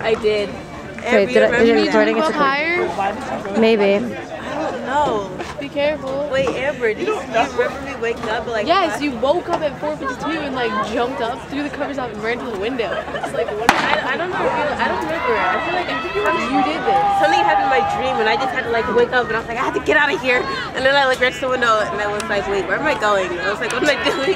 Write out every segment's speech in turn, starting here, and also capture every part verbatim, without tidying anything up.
I did. Wait, did I, did I, did I Up higher? Maybe. I don't know. Be careful. Wait, Amber, do you, do you remember me waking up at like Yes, five? you woke up at four fifty-two and like jumped up, threw the covers off, and ran to the window. It's like, what? I, I don't know. I don't remember. I feel like I think You did this. something happened in my dream, and I just had to like wake up, and I was like, I have to get out of here. And then I like ran to the window, and I was like, wait, where am I going? And I was like, what am I doing?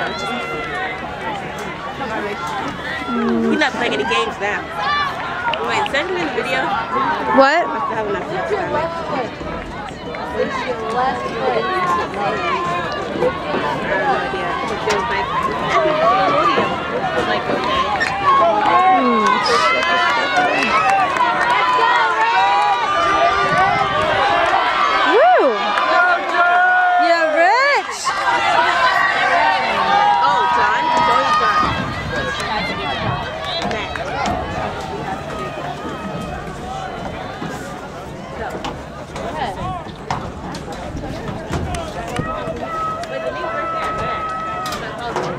He's not playing any games now. Wait, send me the video. What? I have enough Lift your time. left foot. Lift your left foot. I have no idea. It feels like, it feels like okay. Woo! Yeah, Rich! Oh, John? Joey John. Matt. Wait, the name's right there, Matt.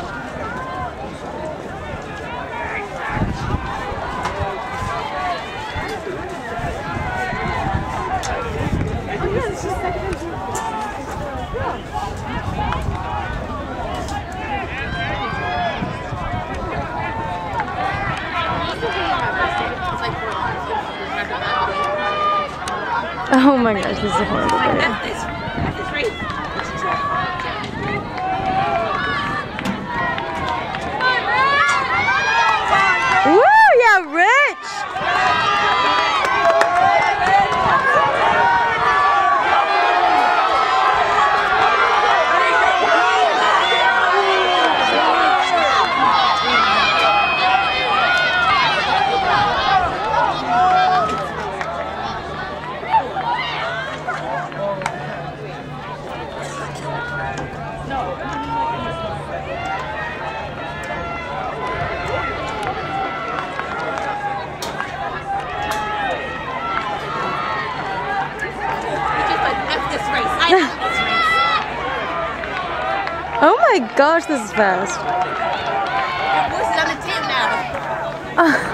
Oh my gosh, this is a horrible Like, day. that's this. That's this race. Woo! Yeah, Rich! Oh my gosh, this is fast. Your voice is on the tip now. Uh.